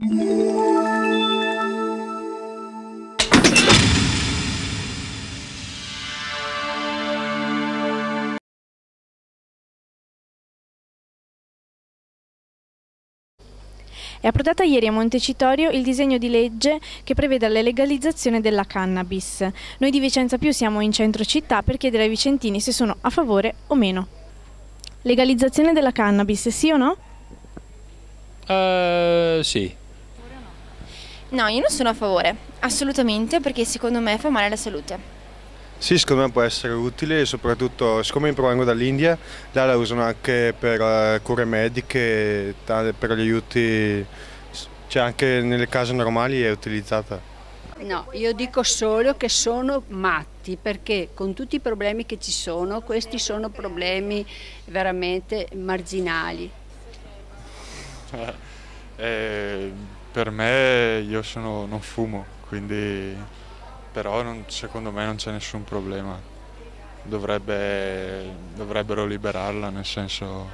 È approdata ieri a Montecitorio il disegno di legge che prevede la legalizzazione della cannabis. Noi di Vicenza Più siamo in centro città per chiedere ai vicentini se sono a favore o meno. Legalizzazione della cannabis, sì o no? Sì. No, io non sono a favore, assolutamente, perché secondo me fa male alla salute. Sì, secondo me può essere utile, soprattutto siccome provengo dall'India, là la usano anche per cure mediche, per gli aiuti, cioè anche nelle case normali è utilizzata. No, io dico solo che sono matti, perché con tutti i problemi che ci sono, questi sono problemi veramente marginali. Per me non fumo, quindi però secondo me non c'è nessun problema. Dovrebbero liberarla, nel senso,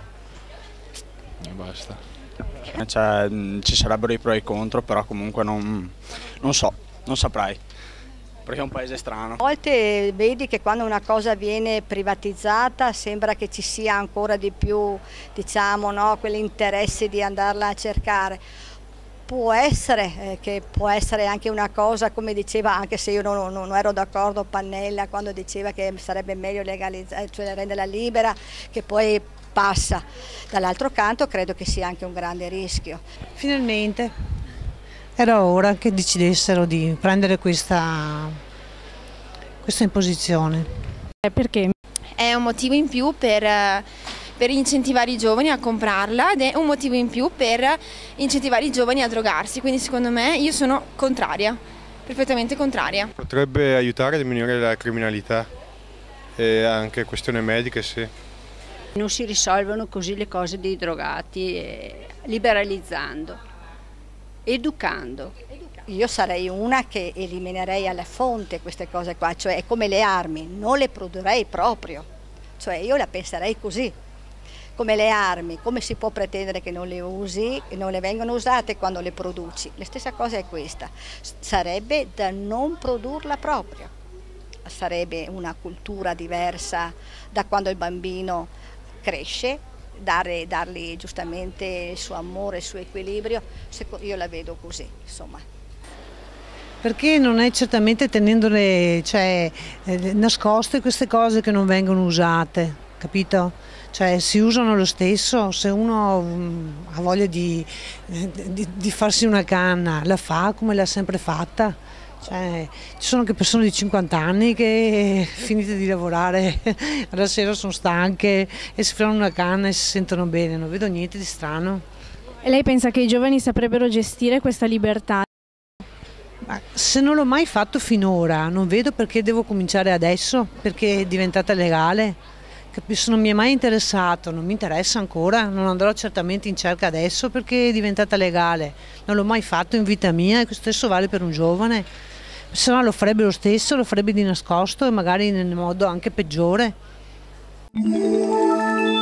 e basta. Cioè, ci sarebbero i pro e i contro, però comunque non saprei, perché è un paese strano. A volte vedi che quando una cosa viene privatizzata sembra che ci sia ancora di più, diciamo, no, quell'interesse di andarla a cercare. Può essere che può essere anche una cosa, come diceva, anche se io non ero d'accordo Pannella quando diceva che sarebbe meglio legalizzare, cioè renderla libera, che poi passa. Dall'altro canto credo che sia anche un grande rischio. Finalmente era ora che decidessero di prendere questa imposizione. Perché? È un motivo in più per incentivare i giovani a comprarla ed è un motivo in più per incentivare i giovani a drogarsi, quindi secondo me io sono contraria, perfettamente contraria. Potrebbe aiutare a diminuire la criminalità e anche questioni mediche, sì. Non si risolvono così le cose dei drogati, liberalizzando, educando. Io sarei una che eliminerei alla fonte queste cose qua, cioè è come le armi, non le produrrei proprio, cioè io la penserei così. Come le armi, come si può pretendere che non le usi e non le vengano usate quando le produci? La stessa cosa è questa, sarebbe da non produrla proprio, sarebbe una cultura diversa da quando il bambino cresce, dargli giustamente il suo amore, il suo equilibrio, io la vedo così, insomma. Perché non è certamente tenendole, nascoste queste cose che non vengono usate, capito? Cioè si usano lo stesso, se uno ha voglia di farsi una canna, la fa come l'ha sempre fatta. Cioè, ci sono anche persone di 50 anni che finite di lavorare, alla sera sono stanche e si fanno una canna e si sentono bene, non vedo niente di strano. E lei pensa che i giovani saprebbero gestire questa libertà? Ma se non l'ho mai fatto finora, non vedo perché devo cominciare adesso, perché è diventata legale. Se non mi è mai interessato, non mi interessa ancora, non andrò certamente in cerca adesso perché è diventata legale. Non l'ho mai fatto in vita mia e questo stesso vale per un giovane. Se no lo farebbe lo stesso, lo farebbe di nascosto e magari in modo anche peggiore.